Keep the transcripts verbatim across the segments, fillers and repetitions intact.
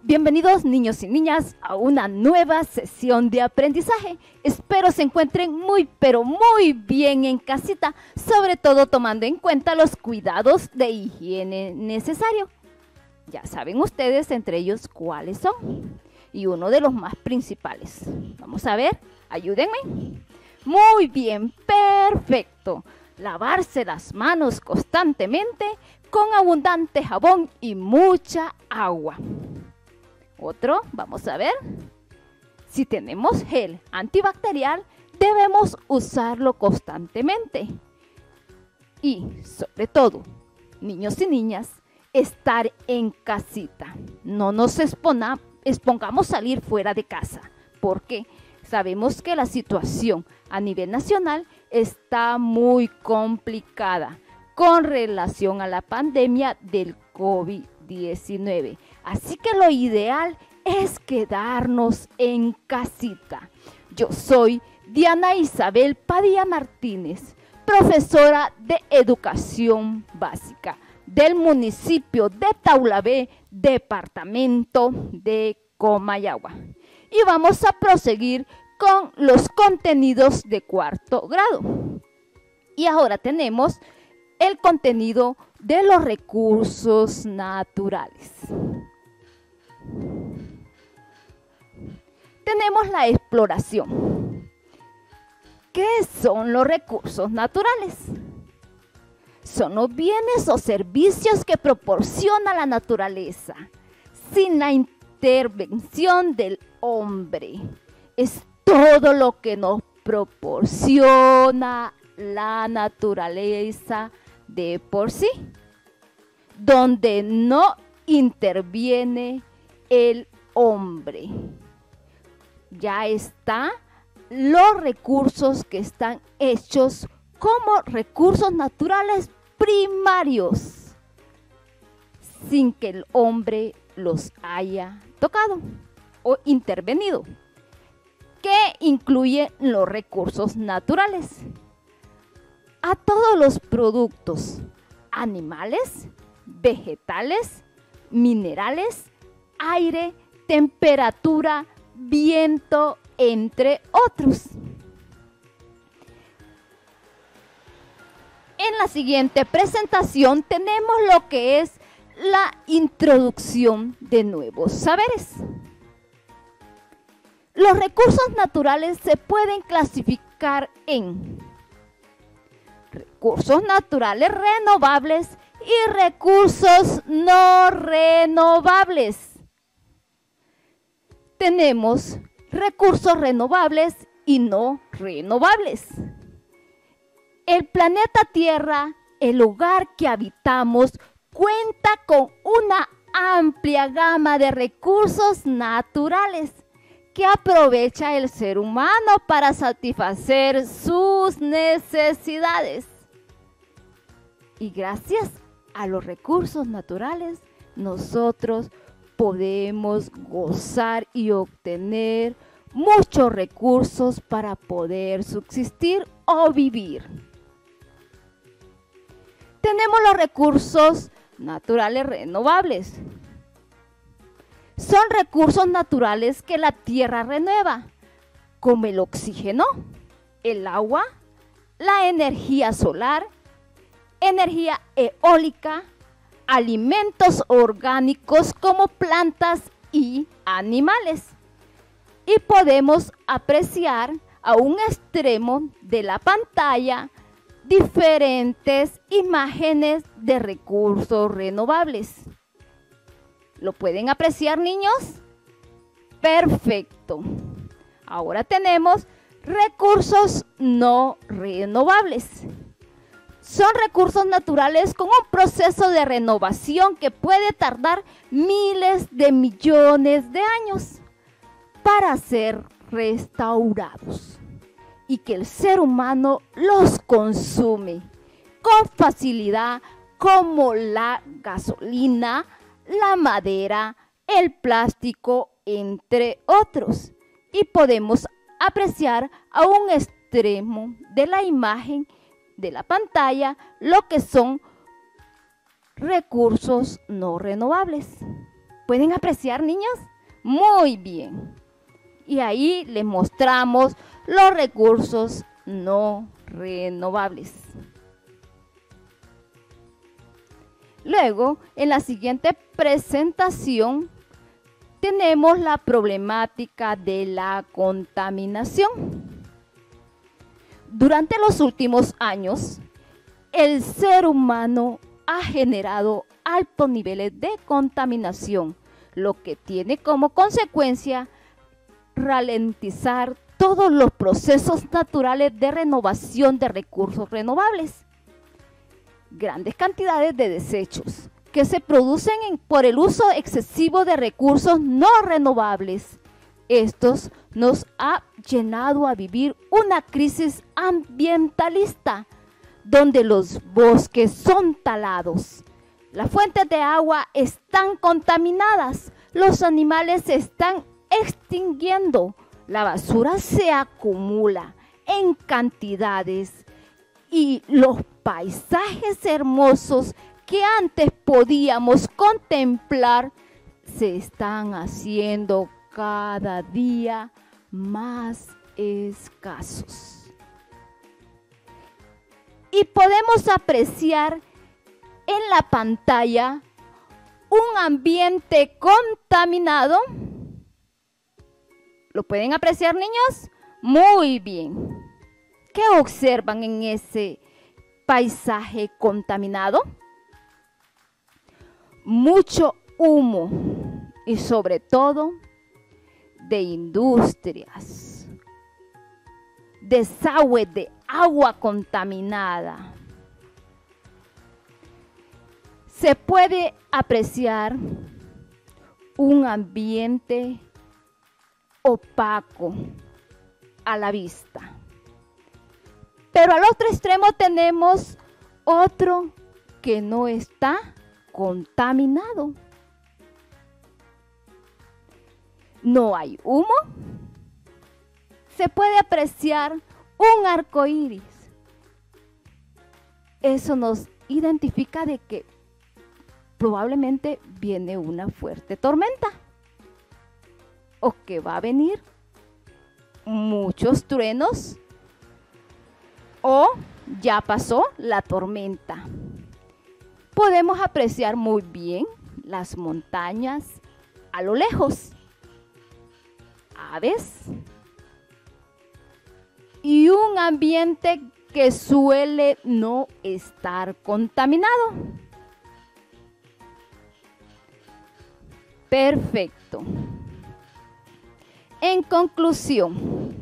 Bienvenidos niños y niñas a una nueva sesión de aprendizaje. Espero se encuentren muy pero muy bien en casita, sobre todo tomando en cuenta los cuidados de higiene necesarios. Ya saben ustedes entre ellos cuáles son y uno de los más principales. Vamos a ver, ayúdenme. Muy bien, perfecto. Lavarse las manos constantemente con abundante jabón y mucha agua. Otro, vamos a ver. Si tenemos gel antibacterial, debemos usarlo constantemente. Y, sobre todo, niños y niñas, estar en casita. No nos expona, expongamos salir fuera de casa, porque sabemos que la situación a nivel nacional está muy complicada con relación a la pandemia del COVID diecinueve. Así que lo ideal es quedarnos en casita. Yo soy Diana Isabel Padilla Martínez, profesora de Educación Básica del municipio de Taulabé, departamento de Comayagua. Y vamos a proseguir con los contenidos de cuarto grado. Y ahora tenemos el contenido de los recursos naturales. Tenemos la exploración. ¿Qué son los recursos naturales? Son los bienes o servicios que proporciona la naturaleza sin la intervención del hombre. Es todo lo que nos proporciona la naturaleza de por sí, donde no interviene el hombre. Ya está los recursos que están hechos como recursos naturales primarios, sin que el hombre los haya tocado o intervenido. ¿Qué incluye los recursos naturales? A todos los productos animales, vegetales, minerales, aire, temperatura, viento, entre otros. En la siguiente presentación tenemos lo que es la introducción de nuevos saberes. Los recursos naturales se pueden clasificar en recursos naturales renovables y recursos no renovables. Tenemos recursos renovables y no renovables. El planeta Tierra, el hogar que habitamos, cuenta con una amplia gama de recursos naturales que aprovecha el ser humano para satisfacer sus necesidades. Y gracias a los recursos naturales, nosotros podemos gozar y obtener muchos recursos para poder subsistir o vivir. Tenemos los recursos naturales renovables. Son recursos naturales que la tierra renueva, como el oxígeno, el agua, la energía solar, energía eólica, alimentos orgánicos como plantas y animales. Y podemos apreciar a un extremo de la pantalla diferentes imágenes de recursos renovables. ¿Lo pueden apreciar, niños? Perfecto. Ahora tenemos recursos no renovables. Son recursos naturales con un proceso de renovación que puede tardar miles de millones de años para ser restaurados y que el ser humano los consume con facilidad, como la gasolina, la madera, el plástico, entre otros. Y podemos apreciar a un extremo de la imagen de la pantalla lo que son recursos no renovables. pueden apreciar, niños? Muy bien. Y ahí les mostramos los recursos no renovables. Luego, en la siguiente presentación, tenemos la problemática de la contaminación. Durante los últimos años, el ser humano ha generado altos niveles de contaminación, lo que tiene como consecuencia ralentizar todos los procesos naturales de renovación de recursos renovables. Grandes cantidades de desechos que se producen en, por el uso excesivo de recursos no renovables. Estos nos ha llenado a vivir una crisis ambientalista, donde los bosques son talados, las fuentes de agua están contaminadas, los animales se están extinguiendo, la basura se acumula en cantidades y los paisajes hermosos que antes podíamos contemplar se están haciendo cada día más escasos. Y podemos apreciar en la pantalla un ambiente contaminado. ¿Lo pueden apreciar, niños? Muy bien. ¿Qué observan en ese paisaje contaminado? Mucho humo y sobre todo de industrias, desagüe de agua contaminada. Se puede apreciar un ambiente opaco a la vista. Pero al otro extremo tenemos otro que no está contaminado. No hay humo. Se puede apreciar un arco iris. Eso nos identifica de que probablemente viene una fuerte tormenta o que va a venir muchos truenos o ya pasó la tormenta. Podemos apreciar muy bien las montañas a lo lejos, aves y un ambiente que suele no estar contaminado. Perfecto. En conclusión,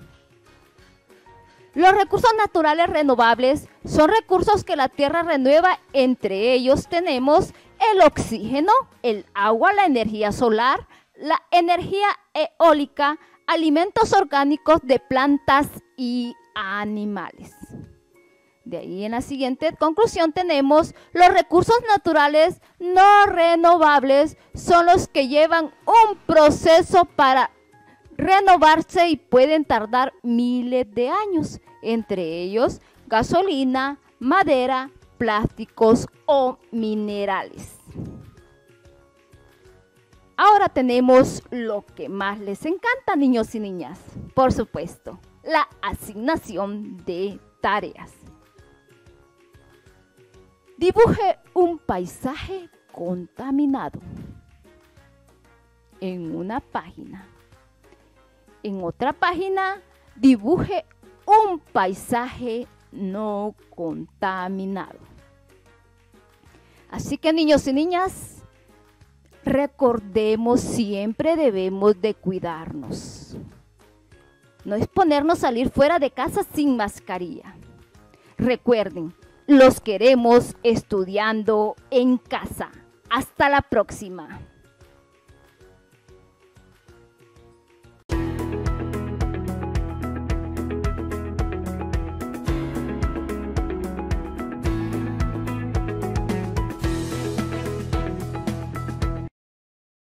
los recursos naturales renovables son recursos que la tierra renueva. Entre ellos tenemos el oxígeno, el agua, la energía solar, la energía eólica, alimentos orgánicos de plantas y animales. De ahí en la siguiente conclusión tenemos los recursos naturales no renovables son los que llevan un proceso para renovarse y pueden tardar miles de años, entre ellos gasolina, madera, plásticos o minerales. Ahora tenemos lo que más les encanta, niños y niñas, por supuesto, la asignación de tareas. Dibuje un paisaje contaminado en una página. En otra página, dibuje un paisaje no contaminado. Así que, niños y niñas, recordemos, siempre debemos de cuidarnos. No es ponernos a salir fuera de casa sin mascarilla. Recuerden, los queremos estudiando en casa. Hasta la próxima.